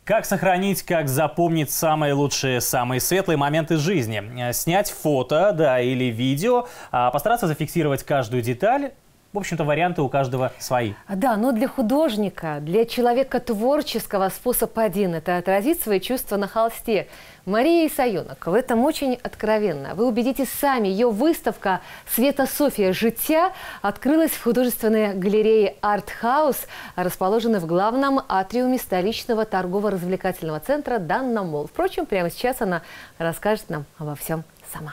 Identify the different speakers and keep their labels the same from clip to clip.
Speaker 1: Как сохранить, как запомнить самые лучшие, самые светлые моменты жизни? Снять фото, да, или видео, постараться зафиксировать каждую деталь. В общем-то, варианты у каждого свои.
Speaker 2: Да, но для художника, для человека творческого способ один – это отразить свои чувства на холсте. Мария Исайонок в этом очень откровенна. Вы убедитесь сами, ее выставка «Святософия життя» открылась в художественной галерее «Артхаус», расположенной в главном атриуме столичного торгово-развлекательного центра «Данна Молл». Впрочем, прямо сейчас она расскажет нам обо всем сама.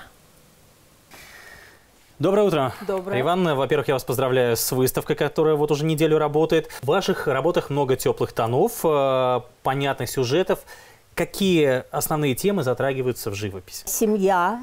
Speaker 1: Доброе утро.
Speaker 2: Доброе.
Speaker 1: Иван, во-первых, я вас поздравляю с выставкой, которая вот уже неделю работает. В ваших работах много теплых тонов, понятных сюжетов. Какие основные темы затрагиваются в живописи?
Speaker 3: Семья,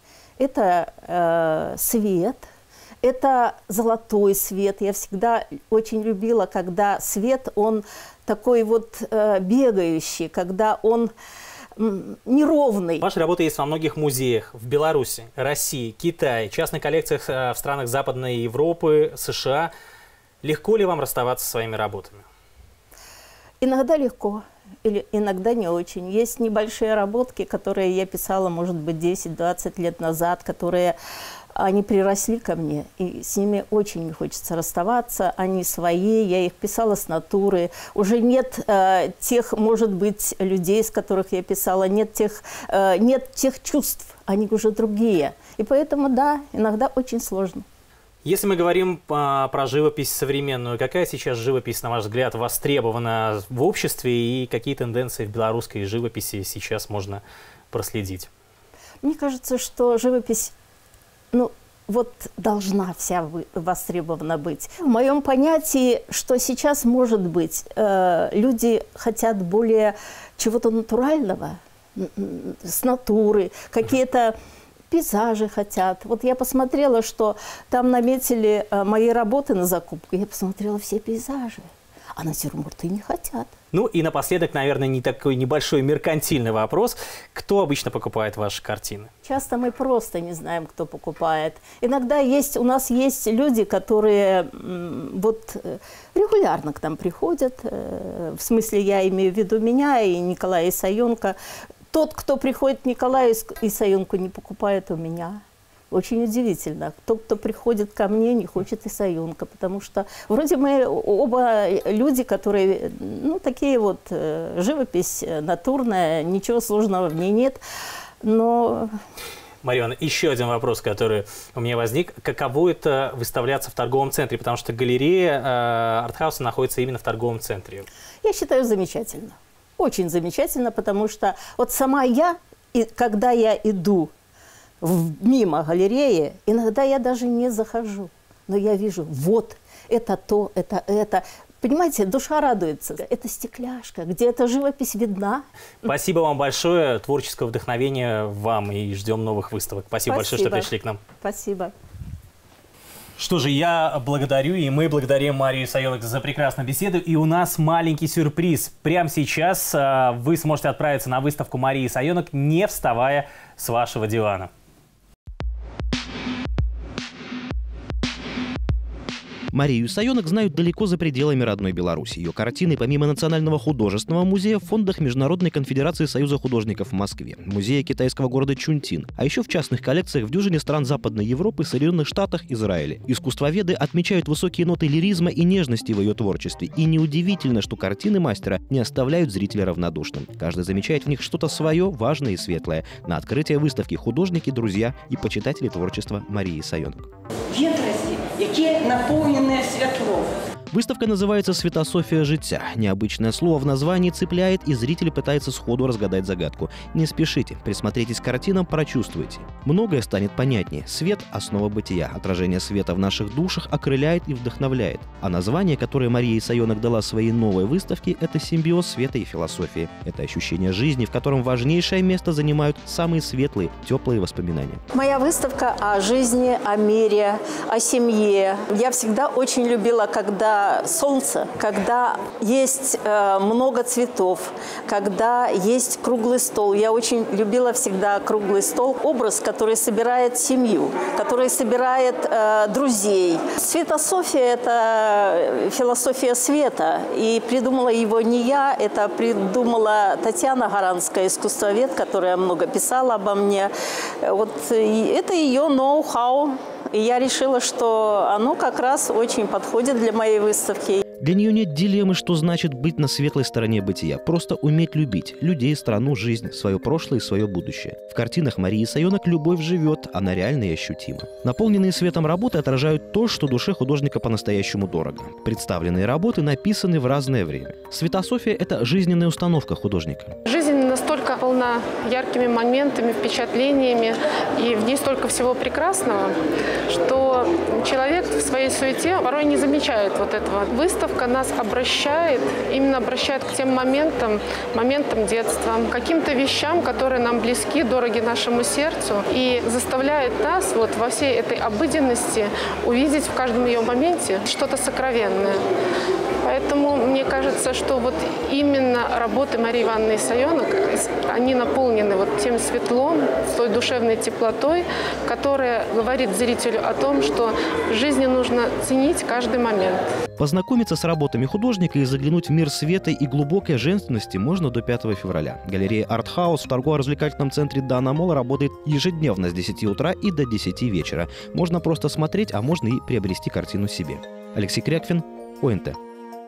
Speaker 3: это свет, это золотой свет. Я всегда очень любила, когда свет, он такой вот бегающий, когда он неровный.
Speaker 1: Ваши работы есть во многих музеях в Беларуси, России, Китае, частных коллекциях в странах Западной Европы, США. Легко ли вам расставаться со своими работами?
Speaker 3: Иногда легко, или иногда не очень. Есть небольшие работки, которые я писала, может быть, 10-20 лет назад, которые они приросли ко мне, и с ними очень не хочется расставаться. Они свои, я их писала с натуры. Уже нет тех, может быть, людей, с которых я писала, нет тех чувств, они уже другие. И поэтому, да, иногда очень сложно.
Speaker 1: Если мы говорим про живопись современную, какая сейчас живопись, на ваш взгляд, востребована в обществе и какие тенденции в белорусской живописи сейчас можно проследить?
Speaker 3: Мне кажется, что живопись, вот должна вся востребована быть. В моем понятии, что сейчас может быть, люди хотят более чего-то натурального, с натуры, какие-то пейзажи хотят. Вот я посмотрела, что там наметили мои работы на закупку. Я посмотрела все пейзажи, а натюрморты не хотят.
Speaker 1: Ну и напоследок, наверное, не такой небольшой меркантильный вопрос. Кто обычно покупает ваши картины? Часто
Speaker 3: мы просто не знаем, кто покупает. Иногда у нас есть люди, которые вот регулярно к нам приходят. В смысле, я имею в виду меня и Николая Исайонка. Тот, кто приходит к Николаю Исайонку, не покупает у меня. Очень удивительно. Тот, кто приходит ко мне, не хочет Исайонка, потому что вроде мы оба люди, которые, такие вот, живопись натурная, ничего сложного в ней нет, но...
Speaker 1: Мария, еще один вопрос, который у меня возник. Каково это выставляться в торговом центре? Потому что галерея Артхауса находится именно в торговом центре.
Speaker 3: Я считаю, замечательно. Очень замечательно, потому что вот сама я, когда я иду мимо галереи, иногда я даже не захожу, но я вижу, вот, это то, это. Понимаете, душа радуется. Это стекляшка, где эта живопись видна.
Speaker 1: Спасибо вам большое, творческого вдохновения вам, и ждем новых выставок. Спасибо большое, что пришли к нам.
Speaker 3: Спасибо.
Speaker 1: Что же, я благодарю, и мы благодарим Марию Исайонок за прекрасную беседу. И у нас маленький сюрприз. Прямо сейчас вы сможете отправиться на выставку Марии Исайонок, не вставая с вашего дивана.
Speaker 4: Марию Исайонок знают далеко за пределами родной Беларуси. Ее картины, помимо Национального художественного музея, в фондах Международной конфедерации Союза художников в Москве, музея китайского города Чунтин, а еще в частных коллекциях в дюжине стран Западной Европы, Соединенных Штатах, Израиле. Искусствоведы отмечают высокие ноты лиризма и нежности в ее творчестве. И неудивительно, что картины мастера не оставляют зрителя равнодушным. Каждый замечает в них что-то свое, важное и светлое. На открытие выставки художники, друзья и почитатели творчества Марии Исайонок.
Speaker 5: Ветразі, які наповнені світлом.
Speaker 4: Выставка называется «Святософия життя». Необычное слово в названии цепляет, и зритель пытается сходу разгадать загадку. Не спешите, присмотритесь к картинам, прочувствуйте. Многое станет понятнее. Свет – основа бытия. Отражение света в наших душах окрыляет и вдохновляет. А название, которое Мария Исайонок дала своей новой выставке – это симбиоз света и философии. Это ощущение жизни, в котором важнейшее место занимают самые светлые, теплые воспоминания.
Speaker 3: Моя выставка о жизни, о мире, о семье. Я всегда очень любила, когда когда солнце, когда есть много цветов, когда есть круглый стол. Я очень любила всегда круглый стол. Образ, который собирает семью, который собирает друзей. Светософия – это философия света. И придумала его не я, это придумала Татьяна Гаранская, искусствовед, которая много писала обо мне. Вот это ее ноу-хау. И я решила, что оно как раз очень подходит для моей выставки.
Speaker 4: Для нее нет дилеммы, что значит быть на светлой стороне бытия. Просто уметь любить людей, страну, жизнь, свое прошлое и свое будущее. В картинах Марии Сайонок любовь живет, она реальна и ощутима. Наполненные светом работы отражают то, что душе художника по-настоящему дорого. Представленные работы написаны в разное время. Светософия – это жизненная установка художника.
Speaker 6: Жизнь настолько полна яркими моментами, впечатлениями, и в ней столько всего прекрасного, что человек в своей суете порой не замечает вот этого. Выставка нас обращает к тем моментам детства, каким-то вещам, которые нам близки, дороги нашему сердцу, и заставляет нас вот во всей этой обыденности увидеть в каждом ее моменте что-то сокровенное. Поэтому мне кажется, что вот именно работы Марии Ивановны Сайонок, они наполнены вот тем светлом, той душевной теплотой, которая говорит зрителю о том, что в жизни нужно ценить каждый момент.
Speaker 4: Познакомиться с работами художника и заглянуть в мир света и глубокой женственности можно до 5 февраля. Галерея «Артхаус» в торгово-развлекательном центре «Дана Молл» работает ежедневно с 10 утра и до 10 вечера. Можно просто смотреть, а можно и приобрести картину себе. Алексей Кряквин, ОНТ.